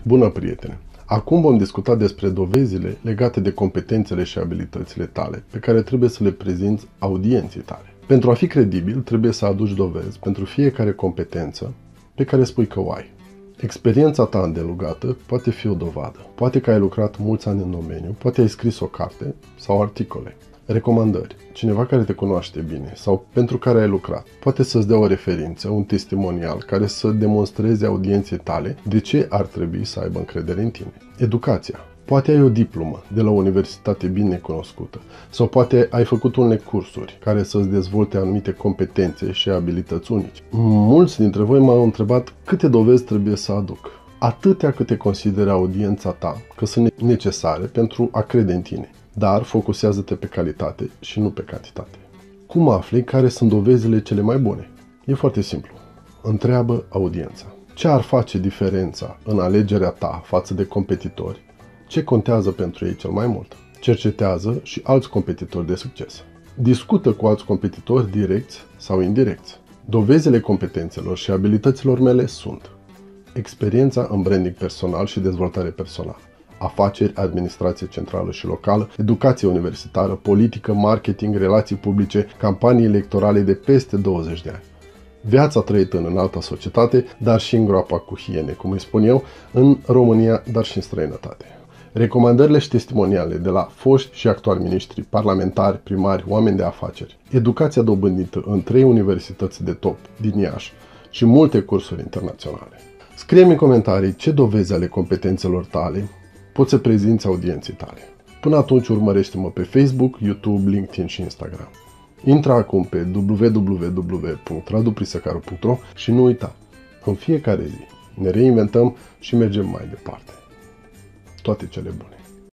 Bună, prietene! Acum vom discuta despre dovezile legate de competențele și abilitățile tale, pe care trebuie să le prezinți audienței tale. Pentru a fi credibil, trebuie să aduci dovezi pentru fiecare competență pe care spui că o ai. Experiența ta îndelungată poate fi o dovadă. Poate că ai lucrat mulți ani în domeniu, poate ai scris o carte sau articole. Recomandări. Cineva care te cunoaște bine sau pentru care ai lucrat poate să-ți dea o referință, un testimonial care să demonstreze audienței tale de ce ar trebui să aibă încredere în tine. Educația. Poate ai o diplomă de la o universitate bine cunoscută sau poate ai făcut unele cursuri care să-ți dezvolte anumite competențe și abilități unice. Mulți dintre voi m-au întrebat câte dovezi trebuie să aduc. Atâtea câte consideră audiența ta că sunt necesare pentru a crede în tine. Dar focusează-te pe calitate și nu pe cantitate. Cum afli care sunt dovezile cele mai bune? E foarte simplu. Întreabă audiența. Ce ar face diferența în alegerea ta față de competitori? Ce contează pentru ei cel mai mult? Cercetează și alți competitori de succes. Discută cu alți competitori direcți sau indirecți. Dovezile competențelor și abilităților mele sunt experiența în branding personal și dezvoltare personală, afaceri, administrație centrală și locală, educație universitară, politică, marketing, relații publice, campanii electorale de peste 20 de ani. Viața trăită în alta societate, dar și în groapa cu hiene, cum îi spun eu, în România, dar și în străinătate. Recomandările și testimoniale de la foști și actuali miniștri, parlamentari, primari, oameni de afaceri. Educația dobândită în 3 universități de top din Iași și multe cursuri internaționale. Scrie-mi în comentarii ce dovezi ale competențelor tale poți să prezinți audienței tale. Până atunci urmărește-mă pe Facebook, YouTube, LinkedIn și Instagram. Intră acum pe www.raduprisăcaru.ro și nu uita, în fiecare zi ne reinventăm și mergem mai departe. Toate cele bune!